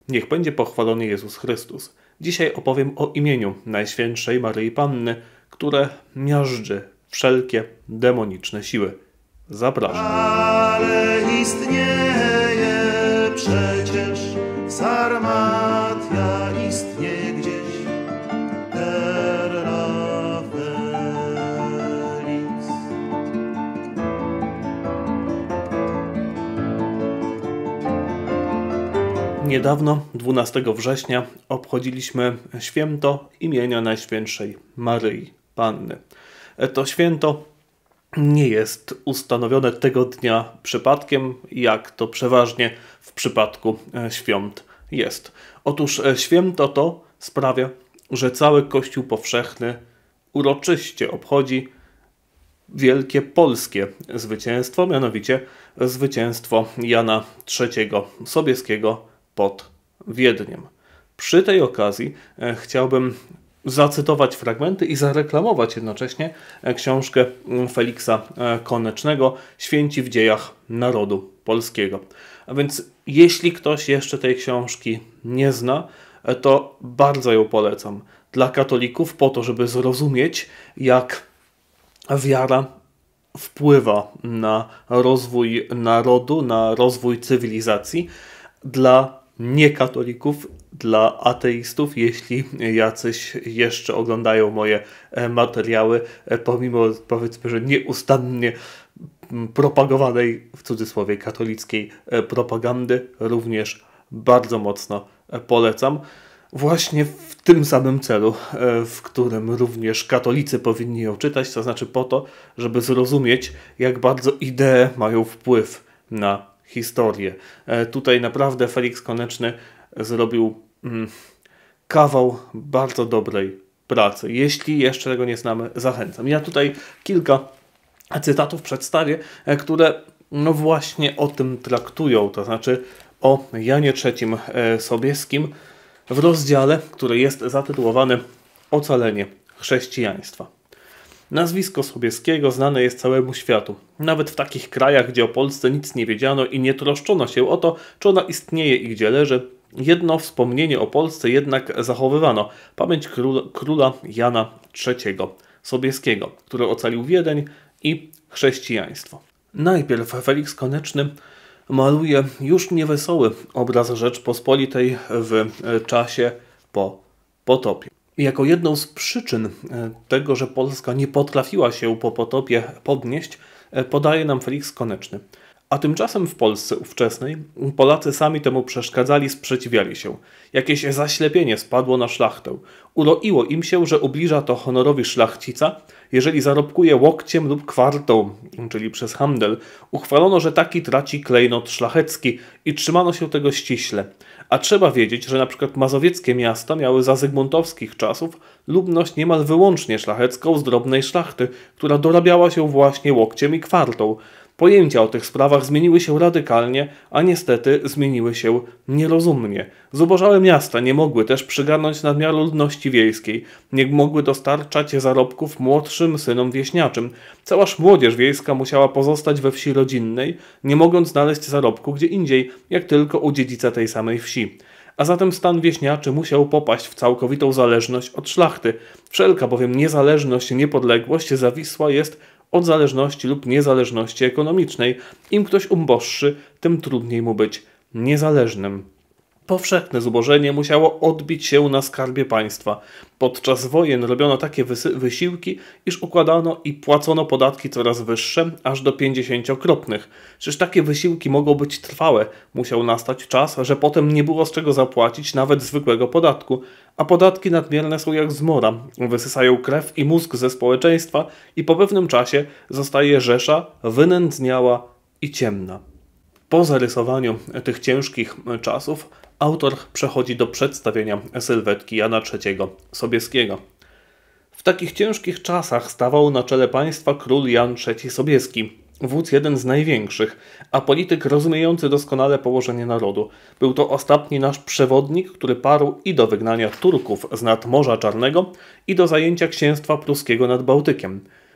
Niech będzie pochwalony Jezus Chrystus. Dzisiaj opowiem o imieniu Najświętszej Maryi Panny, które miażdży wszelkie demoniczne siły. Zapraszam. Ale istnieje przecież Sarmatia, istnieje gdzieś Terra Felix. Niedawno, 12 września, obchodziliśmy święto imienia Najświętszej Maryi Panny. To święto nie jest ustanowione tego dnia przypadkiem, jak to przeważnie w przypadku świąt jest. Otóż święto to sprawia, że cały Kościół powszechny uroczyście obchodzi wielkie polskie zwycięstwo, mianowicie zwycięstwo Jana III Sobieskiego pod Wiedniem. Przy tej okazji chciałbym zacytować fragmenty i zareklamować jednocześnie książkę Feliksa Konecznego Święci w dziejach narodu polskiego. A więc jeśli ktoś jeszcze tej książki nie zna, to bardzo ją polecam dla katolików po to, żeby zrozumieć, jak wiara wpływa na rozwój narodu, na rozwój cywilizacji. Dla niekatolików, dla ateistów, jeśli jacyś jeszcze oglądają moje materiały, pomimo, powiedzmy, że nieustannie propagowanej, w cudzysłowie, katolickiej propagandy, również bardzo mocno polecam. Właśnie w tym samym celu, w którym również katolicy powinni ją czytać, to znaczy po to, żeby zrozumieć, jak bardzo idee mają wpływ na historię. Tutaj naprawdę Feliks Koneczny zrobił kawał bardzo dobrej pracy. Jeśli jeszcze tego nie znamy, zachęcam. Ja tutaj kilka cytatów przedstawię, które no właśnie o tym traktują, to znaczy o Janie III Sobieskim w rozdziale, który jest zatytułowany Ocalenie chrześcijaństwa. Nazwisko Sobieskiego znane jest całemu światu. Nawet w takich krajach, gdzie o Polsce nic nie wiedziano i nie troszczono się o to, czy ona istnieje i gdzie leży, jedno wspomnienie o Polsce jednak zachowywano. Pamięć króla Jana III Sobieskiego, który ocalił Wiedeń i chrześcijaństwo. Najpierw Feliks Koneczny maluje już niewesoły obraz Rzeczpospolitej w czasie po potopie. Jako jedną z przyczyn tego, że Polska nie potrafiła się po potopie podnieść, podaje nam Feliks Koneczny. A tymczasem w Polsce ówczesnej Polacy sami temu przeszkadzali, sprzeciwiali się. Jakieś zaślepienie spadło na szlachtę. Uroiło im się, że ubliża to honorowi szlachcica, jeżeli zarobkuje łokciem lub kwartą, czyli przez handel. Uchwalono, że taki traci klejnot szlachecki i trzymano się tego ściśle. A trzeba wiedzieć, że na przykład mazowieckie miasta miały za zygmuntowskich czasów ludność niemal wyłącznie szlachecką z drobnej szlachty, która dorabiała się właśnie łokciem i kwartą. Pojęcia o tych sprawach zmieniły się radykalnie, a niestety zmieniły się nierozumnie. Zubożałe miasta nie mogły też przygarnąć nadmiaru ludności wiejskiej, nie mogły dostarczać zarobków młodszym synom wieśniaczym. Całaż młodzież wiejska musiała pozostać we wsi rodzinnej, nie mogąc znaleźć zarobku gdzie indziej, jak tylko u dziedzica tej samej wsi. A zatem stan wieśniaczy musiał popaść w całkowitą zależność od szlachty. Wszelka bowiem niezależność i niepodległość zawisła jest od zależności lub niezależności ekonomicznej. Im ktoś uboższy, tym trudniej mu być niezależnym. Powszechne zubożenie musiało odbić się na skarbie państwa. Podczas wojen robiono takie wysiłki, iż układano i płacono podatki coraz wyższe, aż do 50-krotnych. Czyż takie wysiłki mogą być trwałe? Musiał nastać czas, że potem nie było z czego zapłacić nawet zwykłego podatku. A podatki nadmierne są jak zmora. Wysysają krew i mózg ze społeczeństwa i po pewnym czasie zostaje rzesza wynędzniała i ciemna. Po zarysowaniu tych ciężkich czasów autor przechodzi do przedstawienia sylwetki Jana III Sobieskiego. W takich ciężkich czasach stawał na czele państwa król Jan III Sobieski, wódz jeden z największych, a polityk rozumiejący doskonale położenie narodu. Był to ostatni nasz przewodnik, który parł i do wygnania Turków z nad Morza Czarnego i do zajęcia księstwa pruskiego nad Bałtykiem.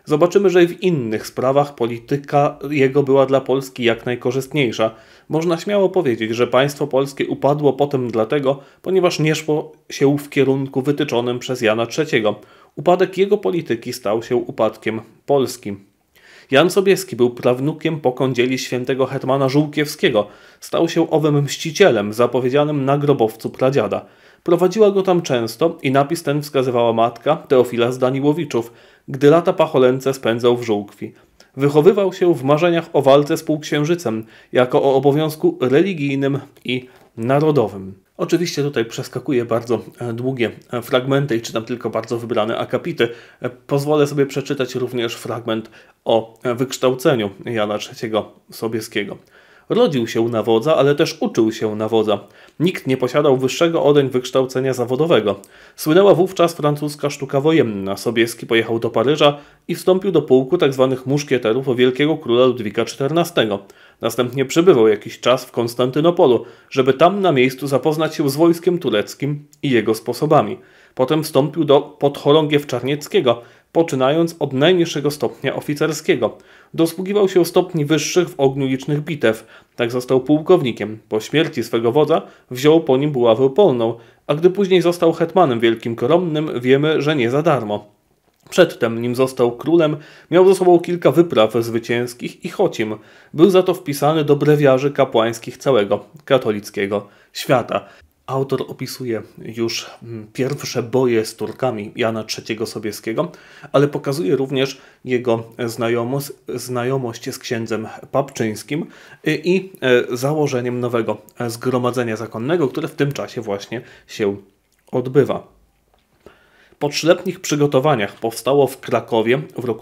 Zobaczymy, że i w innych sprawach polityka jego była dla Polski jak najkorzystniejsza. Można śmiało powiedzieć, że państwo polskie upadło potem dlatego, ponieważ nie szło się w kierunku wytyczonym przez Jana III. Upadek jego polityki stał się upadkiem Polski. Jan Sobieski był prawnukiem po kądzieli świętego hetmana Żółkiewskiego. Stał się owym mścicielem zapowiedzianym na grobowcu pradziada. Prowadziła go tam często i napis ten wskazywała matka Teofila z Daniłowiczów, gdy lata pacholęce spędzał w Żółkwi. Wychowywał się w marzeniach o walce z półksiężycem, jako o obowiązku religijnym i narodowym. Oczywiście tutaj przeskakuję bardzo długie fragmenty i czytam tylko bardzo wybrane akapity. Pozwolę sobie przeczytać również fragment o wykształceniu Jana III Sobieskiego. Rodził się na wodza, ale też uczył się na wodza. Nikt nie posiadał wyższego odeń wykształcenia zawodowego. Słynęła wówczas francuska sztuka wojenna. Sobieski pojechał do Paryża i wstąpił do pułku tzw. muszkieterów wielkiego króla Ludwika XIV. Następnie przebywał jakiś czas w Konstantynopolu, żeby tam na miejscu zapoznać się z wojskiem tureckim i jego sposobami. Potem wstąpił do podchorągiew Czarnieckiego, poczynając od najniższego stopnia oficerskiego. Dosługiwał się stopni wyższych w ogniu licznych bitew. Tak został pułkownikiem. Po śmierci swego wodza wziął po nim buławę polną, a gdy później został hetmanem wielkim koronnym, wiemy, że nie za darmo. Przedtem, nim został królem, miał ze sobą kilka wypraw zwycięskich i chocim. Był za to wpisany do brewiarzy kapłańskich całego katolickiego świata. Autor opisuje już pierwsze boje z Turkami Jana III Sobieskiego, ale pokazuje również jego znajomość z księdzem papczyńskim i założeniem nowego zgromadzenia zakonnego, które w tym czasie właśnie się odbywa. Po 3-letnich przygotowaniach powstało w Krakowie w roku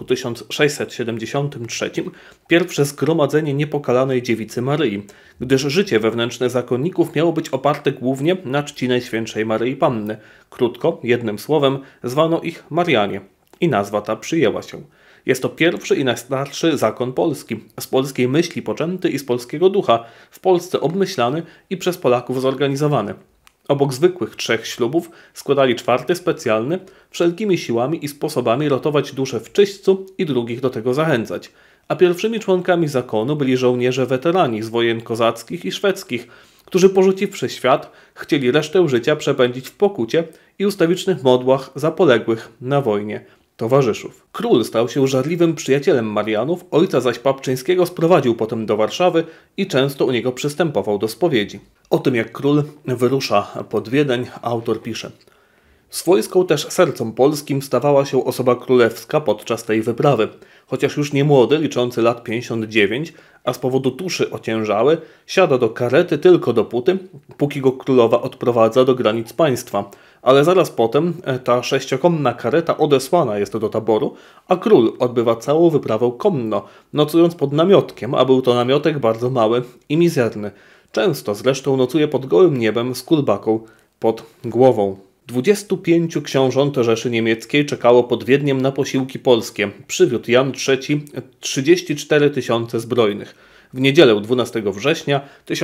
1673 pierwsze zgromadzenie Niepokalanej Dziewicy Maryi, gdyż życie wewnętrzne zakonników miało być oparte głównie na czci Najświętszej Maryi Panny. Krótko, jednym słowem, zwano ich Marianie i nazwa ta przyjęła się. Jest to pierwszy i najstarszy zakon polski, z polskiej myśli poczęty i z polskiego ducha, w Polsce obmyślany i przez Polaków zorganizowany. Obok zwykłych 3 ślubów składali 4 specjalny, wszelkimi siłami i sposobami ratować dusze w czyśćcu i drugich do tego zachęcać. A pierwszymi członkami zakonu byli żołnierze weterani z wojen kozackich i szwedzkich, którzy porzuciwszy świat, chcieli resztę życia przepędzić w pokucie i ustawicznych modłach za poległych na wojnie towarzyszów. Król stał się żarliwym przyjacielem Marianów, ojca zaś Papczyńskiego sprowadził potem do Warszawy i często u niego przystępował do spowiedzi. O tym, jak król wyrusza pod Wiedeń, autor pisze: swojską też sercom polskim stawała się osoba królewska podczas tej wyprawy. Chociaż już nie młody, liczący lat 59, a z powodu tuszy ociężały, siada do karety tylko dopóty, póki go królowa odprowadza do granic państwa. Ale zaraz potem ta 6-konna kareta odesłana jest do taboru, a król odbywa całą wyprawę konno, nocując pod namiotkiem, a był to namiotek bardzo mały i mizerny. Często zresztą nocuje pod gołym niebem z kulbaką pod głową. 25 książąt Rzeszy Niemieckiej czekało pod Wiedniem na posiłki polskie. Przywiódł Jan III 34 000 zbrojnych. W niedzielę 12 września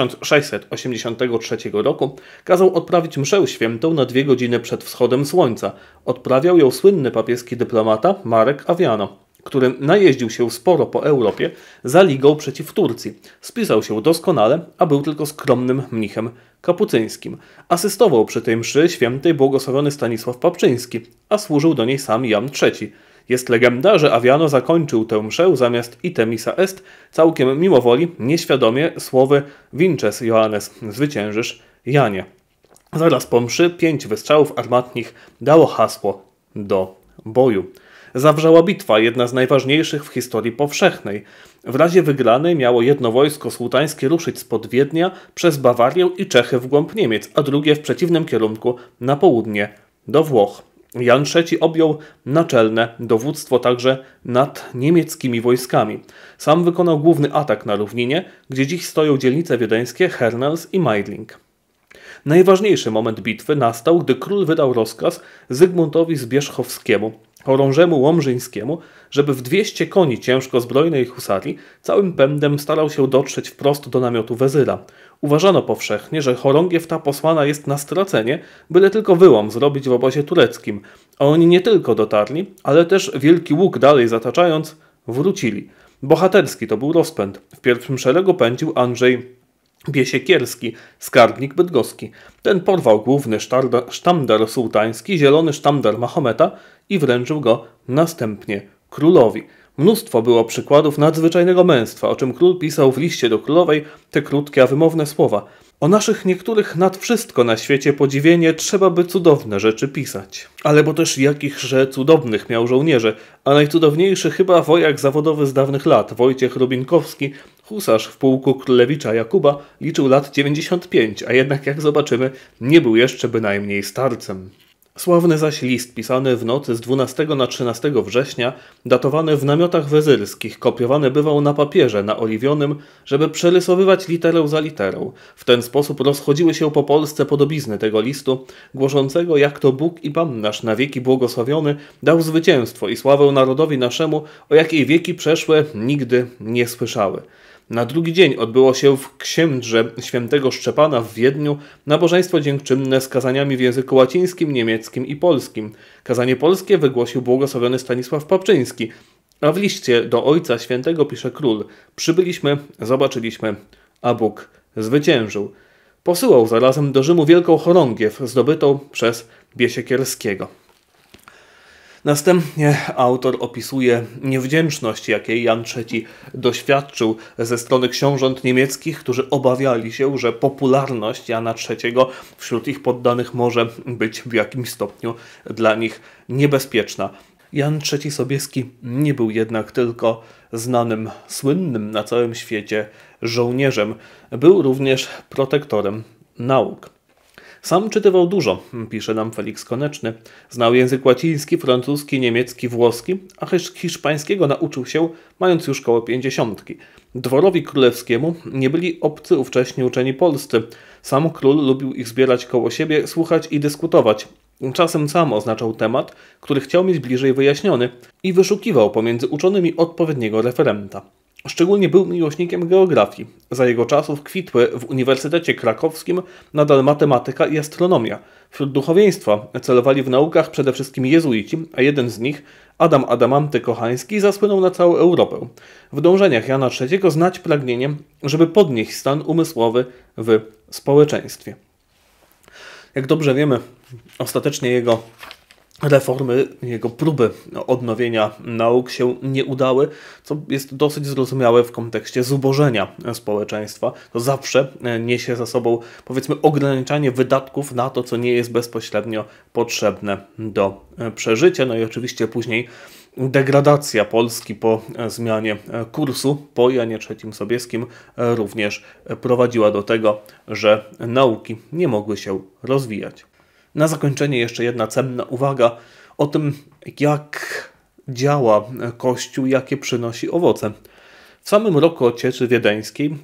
1683 roku kazał odprawić mszę świętą na 2 godziny przed wschodem słońca. Odprawiał ją słynny papieski dyplomata Marek Aviano, który najeździł się sporo po Europie za ligą przeciw Turcji. Spisał się doskonale, a był tylko skromnym mnichem kapucyńskim. Asystował przy tej mszy świętej błogosławiony Stanisław Papczyński, a służył do niej sam Jan III. Jest legenda, że Aviano zakończył tę mszę zamiast ite missa est całkiem mimowoli, nieświadomie słowy Vinces Johannes, zwyciężysz Janie. Zaraz po mszy 5 wystrzałów armatnich dało hasło do boju. Zawrzała bitwa, jedna z najważniejszych w historii powszechnej. W razie wygranej miało jedno wojsko sułtańskie ruszyć spod Wiednia przez Bawarię i Czechy w głąb Niemiec, a drugie w przeciwnym kierunku na południe do Włoch. Jan III objął naczelne dowództwo także nad niemieckimi wojskami. Sam wykonał główny atak na równinie, gdzie dziś stoją dzielnice wiedeńskie Hernals i Meidling. Najważniejszy moment bitwy nastał, gdy król wydał rozkaz Zygmuntowi Zbierzchowskiemu, chorążemu łomżyńskiemu, żeby w 200 koni ciężko zbrojnej husarii całym pędem starał się dotrzeć wprost do namiotu wezyra. Uważano powszechnie, że chorągiew ta posłana jest na stracenie, byle tylko wyłom zrobić w obozie tureckim. A oni nie tylko dotarli, ale też Wielki Łuk dalej zataczając, wrócili. Bohaterski to był rozpęd. W pierwszym szeregu pędził Andrzej Biesiekierski, skarbnik bydgoski. Ten porwał główny sztandar sułtański, zielony sztandar Mahometa i wręczył go następnie królowi. Mnóstwo było przykładów nadzwyczajnego męstwa, o czym król pisał w liście do królowej te krótkie, a wymowne słowa. O naszych niektórych nad wszystko na świecie podziwienie trzeba by cudowne rzeczy pisać. Ale bo też jakichże cudownych miał żołnierzy, a najcudowniejszy chyba wojak zawodowy z dawnych lat, Wojciech Rubinkowski, husarz w pułku królewicza Jakuba, liczył lat 95, a jednak jak zobaczymy, nie był jeszcze bynajmniej starcem. Sławny zaś list pisany w nocy z 12 na 13 września, datowany w namiotach wezyrskich, kopiowany bywał na papierze naoliwionym, żeby przerysowywać literę za literą. W ten sposób rozchodziły się po Polsce podobizny tego listu, głoszącego jak to Bóg i Pan nasz na wieki błogosławiony dał zwycięstwo i sławę narodowi naszemu, o jakiej wieki przeszłe nigdy nie słyszały. Na drugi dzień odbyło się w księdrze świętego Szczepana w Wiedniu nabożeństwo dziękczynne z kazaniami w języku łacińskim, niemieckim i polskim. Kazanie polskie wygłosił błogosławiony Stanisław Papczyński, a w liście do Ojca Świętego pisze król: przybyliśmy, zobaczyliśmy, a Bóg zwyciężył. Posyłał zarazem do Rzymu wielką chorągiew zdobytą przez Biesiekierskiego. Następnie autor opisuje niewdzięczność, jakiej Jan III doświadczył ze strony książąt niemieckich, którzy obawiali się, że popularność Jana III wśród ich poddanych może być w jakimś stopniu dla nich niebezpieczna. Jan III Sobieski nie był jednak tylko znanym, słynnym na całym świecie żołnierzem. Był również protektorem nauk. Sam czytywał dużo, pisze nam Felix Koneczny. Znał język łaciński, francuski, niemiecki, włoski, a hiszpańskiego nauczył się, mając już koło 50. Dworowi królewskiemu nie byli obcy ówcześnie uczeni polscy. Sam król lubił ich zbierać koło siebie, słuchać i dyskutować. Czasem sam oznaczał temat, który chciał mieć bliżej wyjaśniony i wyszukiwał pomiędzy uczonymi odpowiedniego referenta. Szczególnie był miłośnikiem geografii. Za jego czasów kwitły w Uniwersytecie Krakowskim nadal matematyka i astronomia. Wśród duchowieństwa celowali w naukach przede wszystkim jezuici, a jeden z nich, Adam Adamanty Kochański, zasłynął na całą Europę. W dążeniach Jana III znać pragnieniem, żeby podnieść stan umysłowy w społeczeństwie. Jak dobrze wiemy, ostatecznie jego reformy, jego próby odnowienia nauk się nie udały, co jest dosyć zrozumiałe w kontekście zubożenia społeczeństwa. To zawsze niesie za sobą, powiedzmy, ograniczanie wydatków na to, co nie jest bezpośrednio potrzebne do przeżycia. No i oczywiście później degradacja Polski po zmianie kursu po Janie III Sobieskim również prowadziła do tego, że nauki nie mogły się rozwijać. Na zakończenie jeszcze jedna cenna uwaga o tym, jak działa Kościół, jakie przynosi owoce. W samym roku odzieży wiedeńskiej,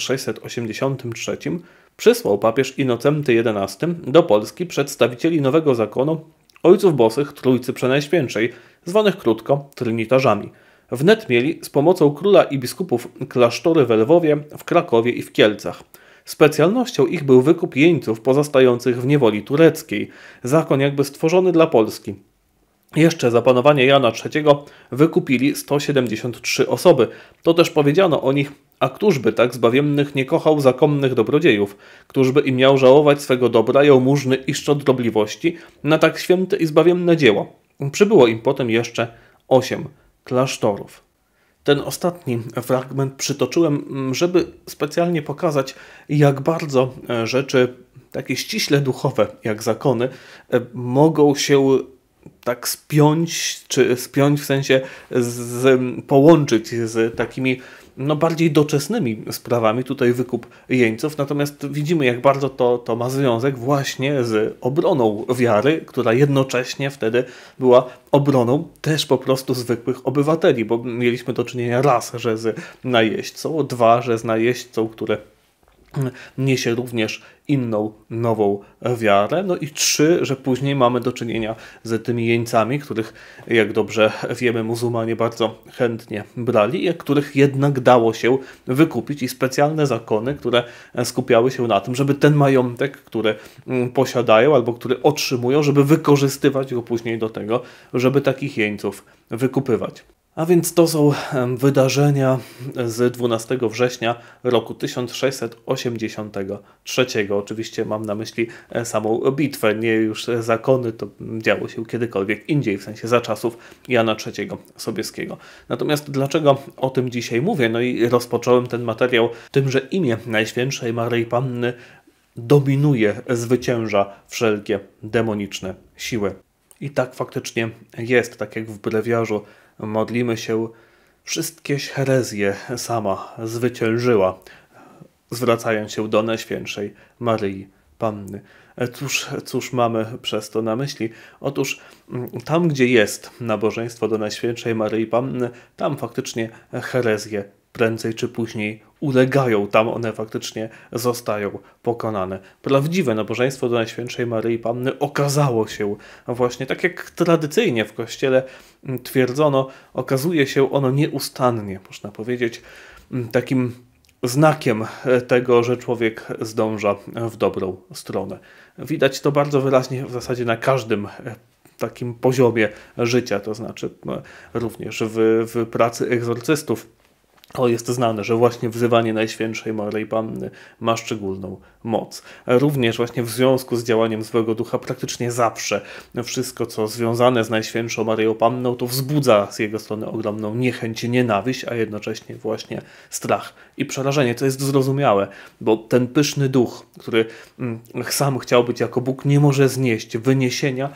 1683, przysłał papież Innocenty XI do Polski przedstawicieli nowego zakonu, ojców bosych Trójcy Przenajświętszej, zwanych krótko trynitarzami. Wnet mieli z pomocą króla i biskupów klasztory w Lwowie, w Krakowie i w Kielcach. Specjalnością ich był wykup jeńców pozostających w niewoli tureckiej, zakon jakby stworzony dla Polski. Jeszcze za panowania Jana III wykupili 173 osoby. To też powiedziano o nich: a któż by tak zbawiennych nie kochał zakonnych dobrodziejów, któż by im miał żałować swego dobra, jałmużny i szczodrobliwości na tak święte i zbawienne dzieło. Przybyło im potem jeszcze 8 klasztorów. Ten ostatni fragment przytoczyłem, żeby specjalnie pokazać, jak bardzo rzeczy takie ściśle duchowe, jak zakony, mogą się tak spiąć, czy spiąć w sensie połączyć z takimi bardziej doczesnymi sprawami, tutaj wykup jeńców, natomiast widzimy, jak bardzo to ma związek właśnie z obroną wiary, która jednocześnie wtedy była obroną też po prostu zwykłych obywateli, bo mieliśmy do czynienia raz, że z najeźdźcą, dwa, że z najeźdźcą, który niesie również inną, nową wiarę. No i 3, że później mamy do czynienia z tymi jeńcami, których, jak dobrze wiemy, muzułmanie bardzo chętnie brali i których jednak dało się wykupić i specjalne zakony, które skupiały się na tym, żeby ten majątek, który posiadają albo który otrzymują, żeby wykorzystywać go później do tego, żeby takich jeńców wykupywać. A więc to są wydarzenia z 12 września roku 1683. Oczywiście mam na myśli samą bitwę, nie już zakony, to działo się kiedykolwiek indziej, w sensie za czasów Jana III Sobieskiego. Natomiast dlaczego o tym dzisiaj mówię? No i rozpocząłem ten materiał tym, że imię Najświętszej Maryi Panny dominuje, zwycięża wszelkie demoniczne siły. I tak faktycznie jest, tak jak w brewiarzu modlimy się, wszystkieś herezje sama zwyciężyła, zwracając się do Najświętszej Maryi Panny. Cóż mamy przez to na myśli? Otóż tam, gdzie jest nabożeństwo do Najświętszej Maryi Panny, tam faktycznie herezje prędzej czy później ulegają, tam one faktycznie zostają pokonane. Prawdziwe nabożeństwo do Najświętszej Maryi Panny okazało się właśnie, tak jak tradycyjnie w Kościele twierdzono, okazuje się ono nieustannie, można powiedzieć, takim znakiem tego, że człowiek zdąża w dobrą stronę. Widać to bardzo wyraźnie w zasadzie na każdym takim poziomie życia, to znaczy również w pracy egzorcystów. To jest znane, że właśnie wzywanie Najświętszej Maryi Panny ma szczególną moc. Również właśnie w związku z działaniem złego ducha praktycznie zawsze wszystko, co związane z Najświętszą Maryją Panną, to wzbudza z jego strony ogromną niechęć, nienawiść, a jednocześnie właśnie strach i przerażenie. To jest zrozumiałe, bo ten pyszny duch, który sam chciał być jako Bóg, nie może znieść wyniesienia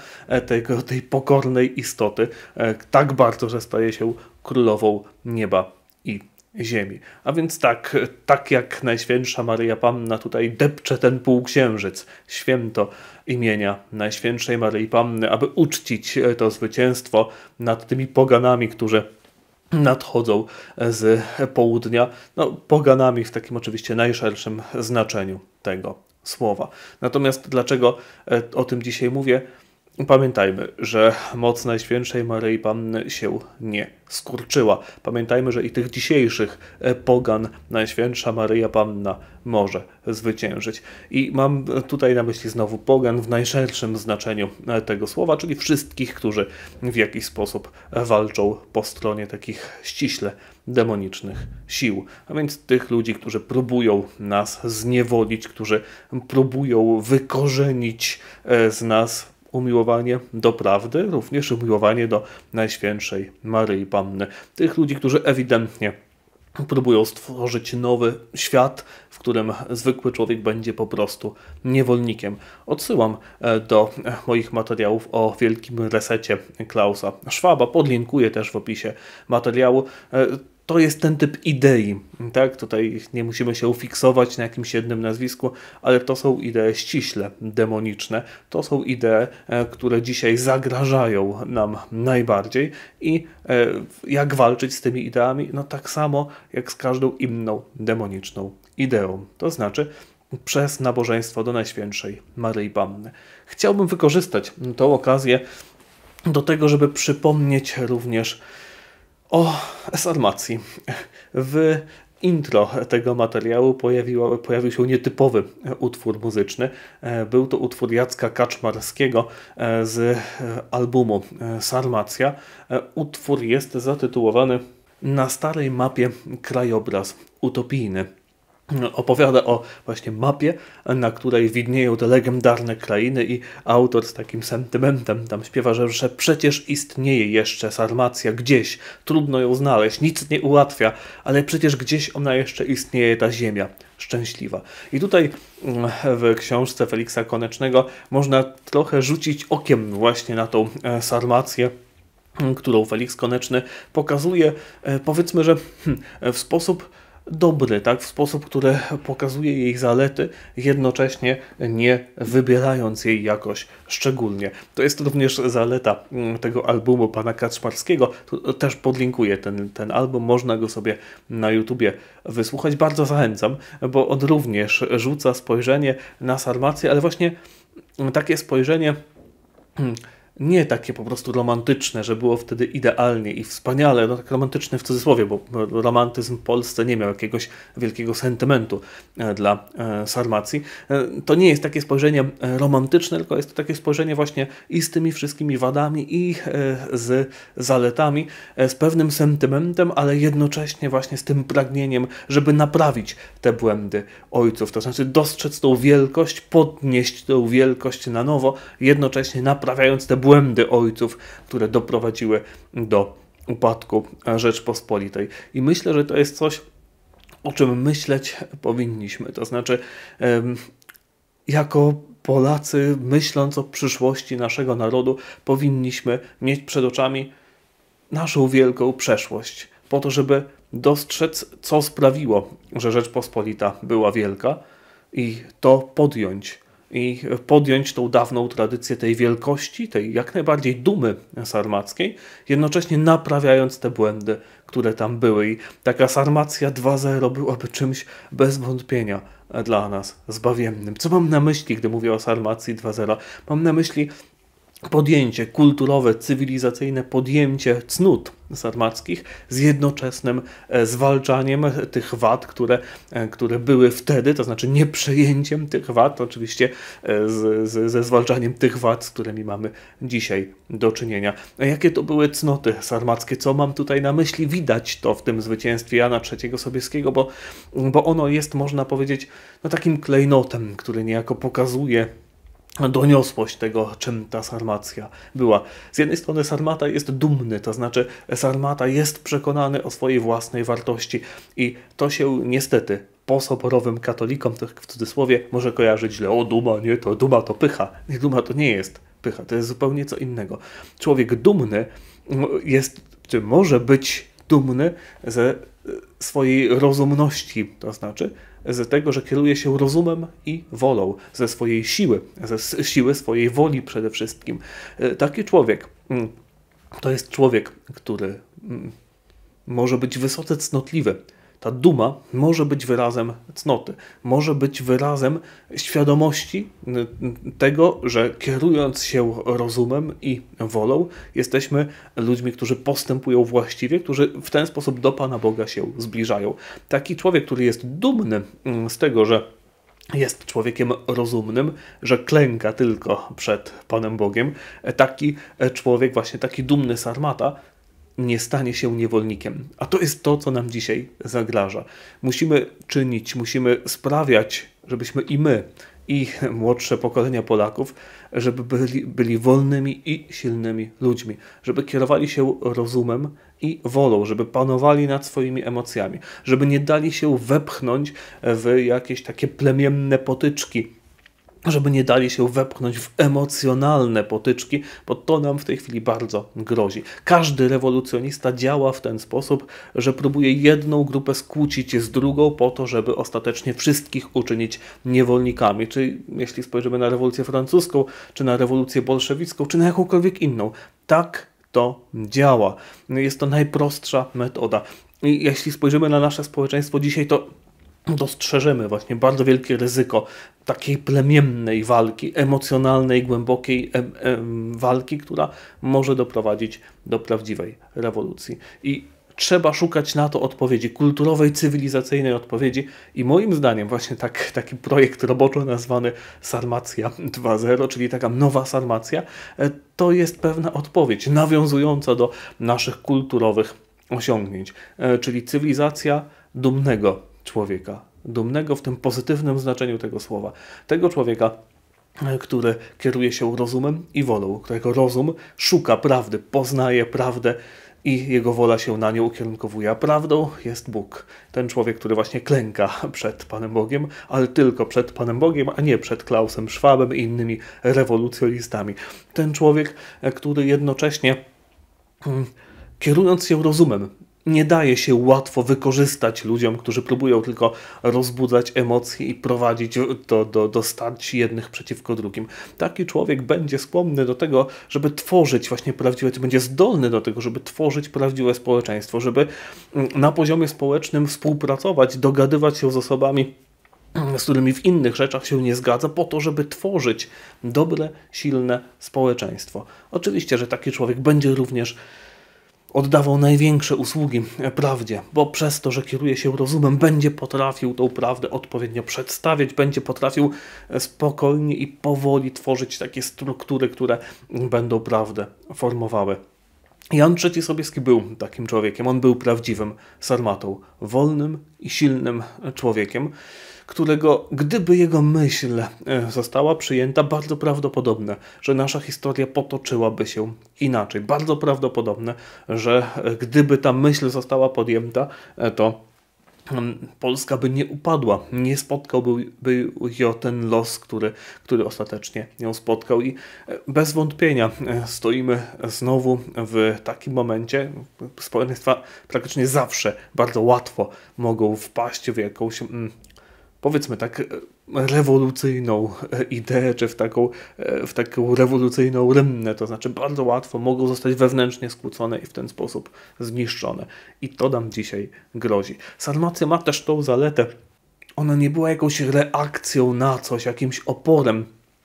tej pokornej istoty tak bardzo, że staje się królową nieba i ziemi. A więc tak jak Najświętsza Maryja Panna tutaj depcze ten półksiężyc, święto imienia Najświętszej Maryi Panny, aby uczcić to zwycięstwo nad tymi poganami, którzy nadchodzą z południa. No, poganami w takim oczywiście najszerszym znaczeniu tego słowa. Natomiast dlaczego o tym dzisiaj mówię? Pamiętajmy, że moc Najświętszej Maryi Panny się nie skurczyła. Pamiętajmy, że i tych dzisiejszych pogan Najświętsza Maryja Panna może zwyciężyć. I mam tutaj na myśli znowu pogan w najszerszym znaczeniu tego słowa, czyli wszystkich, którzy w jakiś sposób walczą po stronie takich ściśle demonicznych sił. A więc tych ludzi, którzy próbują nas zniewolić, którzy próbują wykorzenić z nas umiłowanie do prawdy, również umiłowanie do Najświętszej Maryi Panny. Tych ludzi, którzy ewidentnie próbują stworzyć nowy świat, w którym zwykły człowiek będzie po prostu niewolnikiem. Odsyłam do moich materiałów o wielkim resecie Klausa Schwaba. Podlinkuję też w opisie materiału. To jest ten typ idei, tak? Tutaj nie musimy się ufiksować na jakimś jednym nazwisku, ale to są idee ściśle demoniczne. To są idee, które dzisiaj zagrażają nam najbardziej i jak walczyć z tymi ideami? No tak samo jak z każdą inną demoniczną ideą. To znaczy przez nabożeństwo do Najświętszej Maryi Panny. Chciałbym wykorzystać tę okazję do tego, żeby przypomnieć również o sarmacji. W intro tego materiału pojawił się nietypowy utwór muzyczny. Był to utwór Jacka Kaczmarskiego z albumu Sarmacja. Utwór jest zatytułowany Na starej mapie krajobraz utopijny. Opowiada o właśnie mapie, na której widnieją te legendarne krainy i autor z takim sentymentem tam śpiewa, że przecież istnieje jeszcze Sarmacja gdzieś, trudno ją znaleźć, nic nie ułatwia, ale przecież gdzieś ona jeszcze istnieje, ta ziemia szczęśliwa. I tutaj w książce Feliksa Konecznego można trochę rzucić okiem właśnie na tą Sarmację, którą Feliks Koneczny pokazuje, powiedzmy, że w sposób dobry, tak, w sposób, który pokazuje jej zalety, jednocześnie nie wybierając jej jakoś szczególnie. To jest również zaleta tego albumu pana Kaczmarskiego. Tu też podlinkuję ten album, można go sobie na YouTubie wysłuchać. Bardzo zachęcam, bo on również rzuca spojrzenie na sarmację, ale właśnie takie spojrzenie nie takie po prostu romantyczne, że było wtedy idealnie i wspaniale, no tak romantyczne w cudzysłowie, bo romantyzm w Polsce nie miał jakiegoś wielkiego sentymentu dla Sarmacji. To nie jest takie spojrzenie romantyczne, tylko jest to takie spojrzenie właśnie i z tymi wszystkimi wadami, i z zaletami, z pewnym sentymentem, ale jednocześnie właśnie z tym pragnieniem, żeby naprawić te błędy ojców, to znaczy dostrzec tą wielkość, podnieść tą wielkość na nowo, jednocześnie naprawiając te błędy ojców, które doprowadziły do upadku Rzeczpospolitej. I myślę, że to jest coś, o czym myśleć powinniśmy. To znaczy, jako Polacy, myśląc o przyszłości naszego narodu, powinniśmy mieć przed oczami naszą wielką przeszłość, po to, żeby dostrzec, co sprawiło, że Rzeczpospolita była wielka, i to podjąć tą dawną tradycję tej wielkości, tej jak najbardziej dumy sarmackiej, jednocześnie naprawiając te błędy, które tam były. I taka Sarmacja 2.0 byłaby czymś bez wątpienia dla nas zbawiennym. Co mam na myśli, gdy mówię o Sarmacji 2.0? Mam na myśli podjęcie kulturowe, cywilizacyjne, podjęcie cnót sarmackich z jednoczesnym zwalczaniem tych wad, które były wtedy, to znaczy nie przejęciem tych wad, oczywiście ze zwalczaniem tych wad, z którymi mamy dzisiaj do czynienia. A jakie to były cnoty sarmackie? Co mam tutaj na myśli? Widać to w tym zwycięstwie Jana III Sobieskiego, bo ono jest, można powiedzieć, no takim klejnotem, który niejako pokazuje doniosłość tego, czym ta Sarmacja była. Z jednej strony Sarmata jest dumny, to znaczy Sarmata jest przekonany o swojej własnej wartości i to się niestety posoborowym katolikom, tak w cudzysłowie, może kojarzyć źle. O, duma, nie, to duma to pycha. Nie, duma to nie jest pycha, to jest zupełnie co innego. Człowiek dumny jest, czy może być dumny ze swojej rozumności, to znaczy z tego, że kieruje się rozumem i wolą, ze swojej siły, ze siły swojej woli przede wszystkim. Taki człowiek to jest człowiek, który może być wysoce cnotliwy. Ta duma może być wyrazem cnoty, może być wyrazem świadomości tego, że kierując się rozumem i wolą, jesteśmy ludźmi, którzy postępują właściwie, którzy w ten sposób do Pana Boga się zbliżają. Taki człowiek, który jest dumny z tego, że jest człowiekiem rozumnym, że klęka tylko przed Panem Bogiem, taki człowiek, właśnie taki dumny Sarmata, nie stanie się niewolnikiem. A to jest to, co nam dzisiaj zagraża. Musimy czynić, musimy sprawiać, żebyśmy i my, i młodsze pokolenia Polaków, żeby byli wolnymi i silnymi ludźmi, żeby kierowali się rozumem i wolą, żeby panowali nad swoimi emocjami, żeby nie dali się wepchnąć w jakieś takie plemienne potyczki, żeby nie dali się wepchnąć w emocjonalne potyczki, bo to nam w tej chwili bardzo grozi. Każdy rewolucjonista działa w ten sposób, że próbuje jedną grupę skłócić z drugą po to, żeby ostatecznie wszystkich uczynić niewolnikami. Czyli jeśli spojrzymy na rewolucję francuską, czy na rewolucję bolszewicką, czy na jakąkolwiek inną, tak to działa. Jest to najprostsza metoda. I jeśli spojrzymy na nasze społeczeństwo dzisiaj, to dostrzeżemy właśnie bardzo wielkie ryzyko takiej plemiennej walki, emocjonalnej, głębokiej walki, która może doprowadzić do prawdziwej rewolucji. I trzeba szukać na to odpowiedzi, kulturowej, cywilizacyjnej odpowiedzi i moim zdaniem właśnie taki projekt roboczo nazwany Sarmacja 2.0, czyli taka nowa Sarmacja, to jest pewna odpowiedź nawiązująca do naszych kulturowych osiągnięć, czyli cywilizacja dumnego człowieka, dumnego w tym pozytywnym znaczeniu tego słowa, tego człowieka, który kieruje się rozumem i wolą, którego rozum szuka prawdy, poznaje prawdę i jego wola się na nią ukierunkowuje, a prawdą jest Bóg. Ten człowiek, który właśnie klęka przed Panem Bogiem, ale tylko przed Panem Bogiem, a nie przed Klausem Schwabem i innymi rewolucjonistami. Ten człowiek, który jednocześnie kierując się rozumem, nie daje się łatwo wykorzystać ludziom, którzy próbują tylko rozbudzać emocje i prowadzić do starć jednych przeciwko drugim. Taki człowiek będzie skłonny do tego, żeby tworzyć właśnie prawdziwe, będzie zdolny do tego, żeby tworzyć prawdziwe społeczeństwo, żeby na poziomie społecznym współpracować, dogadywać się z osobami, z którymi w innych rzeczach się nie zgadza, po to, żeby tworzyć dobre, silne społeczeństwo. Oczywiście, że taki człowiek będzie również oddawał największe usługi prawdzie, bo przez to, że kieruje się rozumem, będzie potrafił tą prawdę odpowiednio przedstawiać, będzie potrafił spokojnie i powoli tworzyć takie struktury, które będą prawdę formowały. Jan III Sobieski był takim człowiekiem, on był prawdziwym sarmatą, wolnym i silnym człowiekiem, którego, gdyby jego myśl została przyjęta, bardzo prawdopodobne, że nasza historia potoczyłaby się inaczej. Bardzo prawdopodobne, że gdyby ta myśl została podjęta, to Polska by nie upadła, nie spotkałby ją ten los, który ostatecznie ją spotkał i bez wątpienia stoimy znowu w takim momencie. Społeczeństwa praktycznie zawsze bardzo łatwo mogą wpaść w jakąś, powiedzmy tak, rewolucyjną ideę, czy w taką rewolucyjną rynnę, to znaczy bardzo łatwo mogą zostać wewnętrznie skłócone i w ten sposób zniszczone. I to nam dzisiaj grozi. Sarmacja ma też tą zaletę, ona nie była jakąś reakcją na coś, jakimś oporem,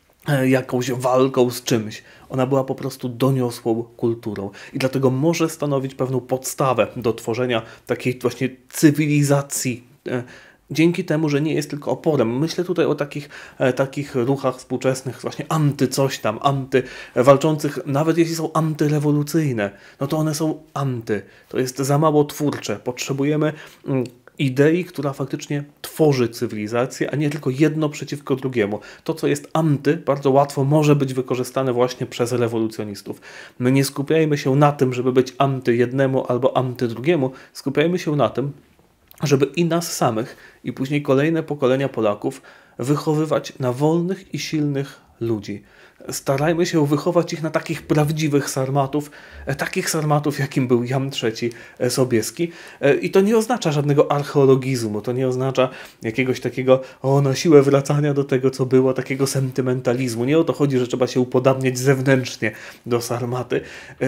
jakąś walką z czymś. Ona była po prostu doniosłą kulturą i dlatego może stanowić pewną podstawę do tworzenia takiej właśnie cywilizacji, dzięki temu, że nie jest tylko oporem. Myślę tutaj o takich ruchach współczesnych, właśnie coś tam, walczących, nawet jeśli są antyrewolucyjne, no to one są to jest za mało twórcze. Potrzebujemy idei, która faktycznie tworzy cywilizację, a nie tylko jedno przeciwko drugiemu. To, co jest bardzo łatwo może być wykorzystane właśnie przez rewolucjonistów. My nie skupiajmy się na tym, żeby być jednemu albo drugiemu, skupiajmy się na tym, żeby i nas samych, i później kolejne pokolenia Polaków wychowywać na wolnych i silnych ludzi. Starajmy się wychować ich na takich prawdziwych takich sarmatów, jakim był Jan III Sobieski. I to nie oznacza żadnego archeologizmu, to nie oznacza jakiegoś takiego na siłę wracania do tego, co było, takiego sentymentalizmu. Nie o to chodzi, że trzeba się upodabniać zewnętrznie do sarmaty.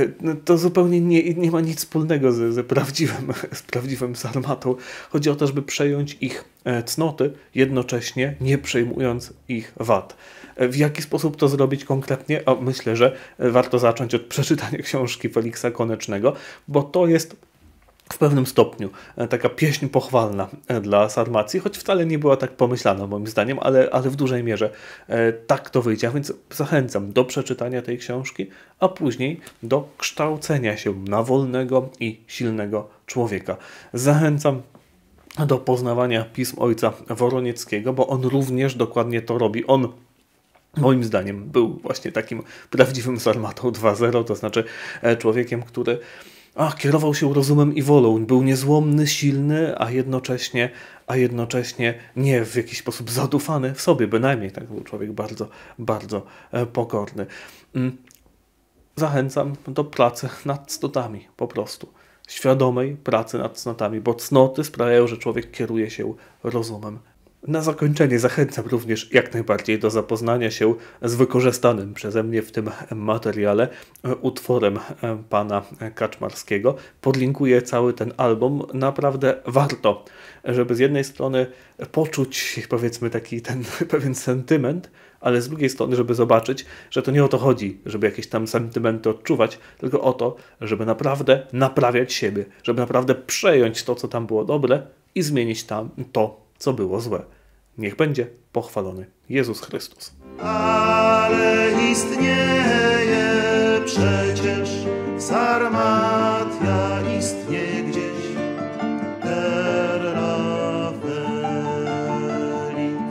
To zupełnie nie ma nic wspólnego z prawdziwym sarmatą. Chodzi o to, żeby przejąć ich cnoty, jednocześnie nie przejmując ich wad. W jaki sposób to zrobić konkretnie? Myślę, że warto zacząć od przeczytania książki Feliksa Konecznego, bo to jest w pewnym stopniu taka pieśń pochwalna dla Sarmacji, choć wcale nie była tak pomyślana moim zdaniem, ale w dużej mierze tak to wyjdzie, a więc zachęcam do przeczytania tej książki, a później do kształcenia się na wolnego i silnego człowieka. Zachęcam do poznawania pism ojca Woronieckiego, bo on również dokładnie to robi. On moim zdaniem był właśnie takim prawdziwym sarmatą 2.0, to znaczy człowiekiem, który kierował się rozumem i wolą. Był niezłomny, silny, a jednocześnie nie w jakiś sposób zadufany w sobie, bynajmniej tak był człowiek bardzo, bardzo pokorny. Zachęcam do pracy nad cnotami, po prostu. Świadomej pracy nad cnotami, bo cnoty sprawiają, że człowiek kieruje się rozumem. Na zakończenie zachęcam również jak najbardziej do zapoznania się z wykorzystanym przeze mnie w tym materiale utworem pana Kaczmarskiego. Podlinkuję cały ten album. Naprawdę warto, żeby z jednej strony poczuć, powiedzmy, taki ten pewien sentyment, ale z drugiej strony, żeby zobaczyć, że to nie o to chodzi, żeby jakieś tam sentymenty odczuwać, tylko o to, żeby naprawdę naprawiać siebie, żeby naprawdę przejąć to, co tam było dobre i zmienić tam to, co było złe. Niech będzie pochwalony Jezus Chrystus. Ale istnieje przecież Sarmatia, istnieje gdzieś Terra Felix.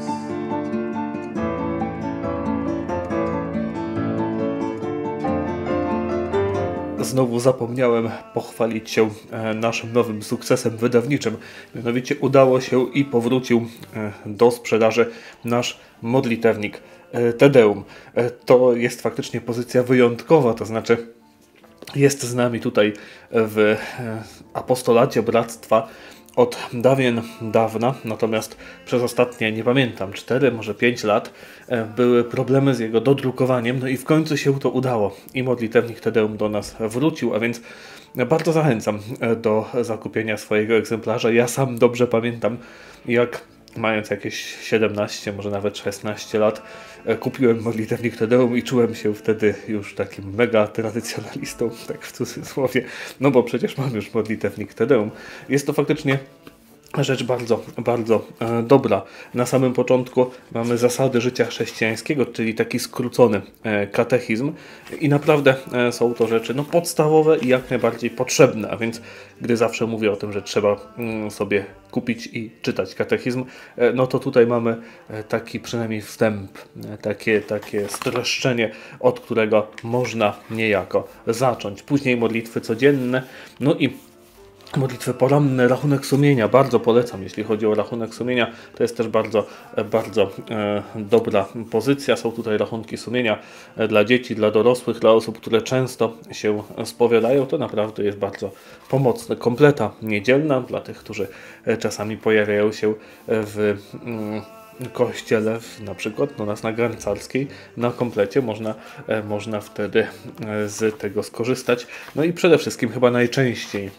Znowu zapomniałem pochwalić się naszym nowym sukcesem wydawniczym. Mianowicie udało się i powrócił do sprzedaży nasz modlitewnik Te Deum. To jest faktycznie pozycja wyjątkowa, to znaczy jest z nami tutaj w apostolacie Bractwa od dawien dawna, natomiast przez ostatnie, nie pamiętam, 4, może 5 lat były problemy z jego dodrukowaniem, no i w końcu się to udało i modlitewnik Te Deum do nas wrócił, a więc bardzo zachęcam do zakupienia swojego egzemplarza. Ja sam dobrze pamiętam, jak mając jakieś 17, może nawet 16 lat, kupiłem modlitewnik Te Deum i czułem się wtedy już takim mega tradycjonalistą, tak w cudzysłowie, no bo przecież mam już modlitewnik Te Deum. Jest to faktycznie rzecz bardzo, bardzo dobra. Na samym początku mamy zasady życia chrześcijańskiego, czyli taki skrócony katechizm i naprawdę są to rzeczy podstawowe i jak najbardziej potrzebne, a więc gdy zawsze mówię o tym, że trzeba sobie kupić i czytać katechizm, no to tutaj mamy taki przynajmniej wstęp, takie streszczenie, od którego można niejako zacząć. Później modlitwy codzienne, no i modlitwy poranne, rachunek sumienia, bardzo polecam, jeśli chodzi o rachunek sumienia, to jest też bardzo, bardzo dobra pozycja. Są tutaj rachunki sumienia dla dzieci, dla dorosłych, dla osób, które często się spowiadają, to naprawdę jest bardzo pomocne. Kompleta niedzielna dla tych, którzy czasami pojawiają się w kościele, na przykład nas na Garncarskiej, na komplecie można wtedy z tego skorzystać. No i przede wszystkim chyba najczęściej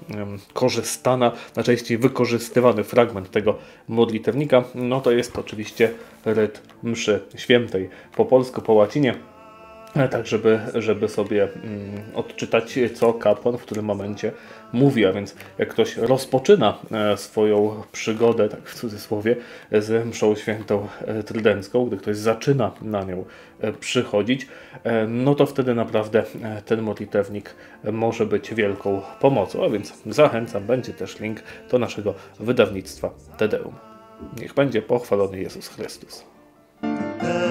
najczęściej wykorzystywany fragment tego modlitewnika, no to jest oczywiście rytm mszy świętej po polsku, po łacinie, tak żeby sobie odczytać, co kapłan w którym momencie mówi, a więc jak ktoś rozpoczyna swoją przygodę, tak w cudzysłowie, z mszą świętą trydencką, gdy ktoś zaczyna na nią przychodzić, no to wtedy naprawdę ten modlitewnik może być wielką pomocą, a więc zachęcam, będzie też link do naszego wydawnictwa Te Deum. Niech będzie pochwalony Jezus Chrystus.